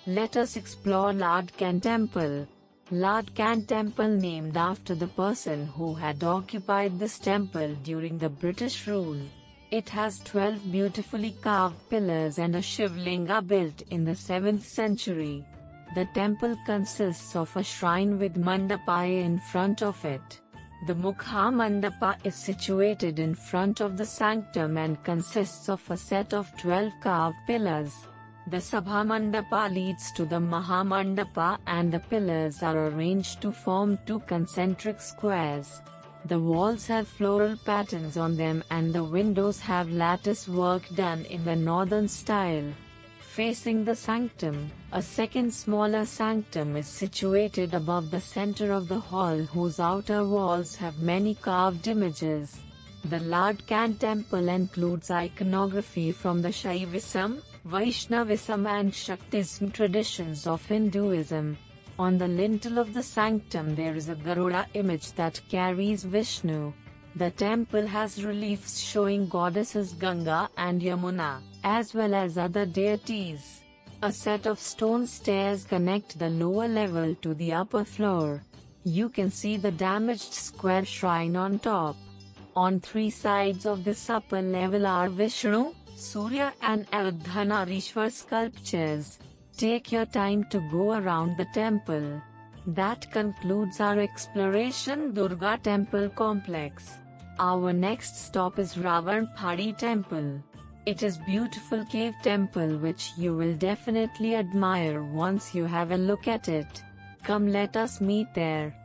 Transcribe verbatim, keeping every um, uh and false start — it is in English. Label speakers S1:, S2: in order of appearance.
S1: Let us explore Ladkan Temple. Ladkan Temple, named after the person who had occupied this temple during the British rule. It has twelve beautifully carved pillars and a Shivlinga built in the seventh century. The temple consists of a shrine with mandapa in front of it. The Mukha Mandapa is situated in front of the sanctum and consists of a set of twelve carved pillars. The Sabha Mandapa leads to the Mahamandapa and the pillars are arranged to form two concentric squares. The walls have floral patterns on them and the windows have lattice work done in the northern style. Facing the sanctum, a second smaller sanctum is situated above the center of the hall, whose outer walls have many carved images. The Ladkan Temple includes iconography from the Shaivism, Vaishnavism and Shaktism traditions of Hinduism. On the lintel of the sanctum there is a Garuda image that carries Vishnu. The temple has reliefs showing goddesses Ganga and Yamuna, as well as other deities. A set of stone stairs connect the lower level to the upper floor. You can see the damaged square shrine on top. On three sides of this upper level are Vishnu, Surya and Ardhanarishwar sculptures. Take your time to go around the temple. That concludes our exploration Durga Temple complex. Our next stop is Ravanpadi Temple. It is beautiful cave temple which you will definitely admire once you have a look at it. Come, let us meet there.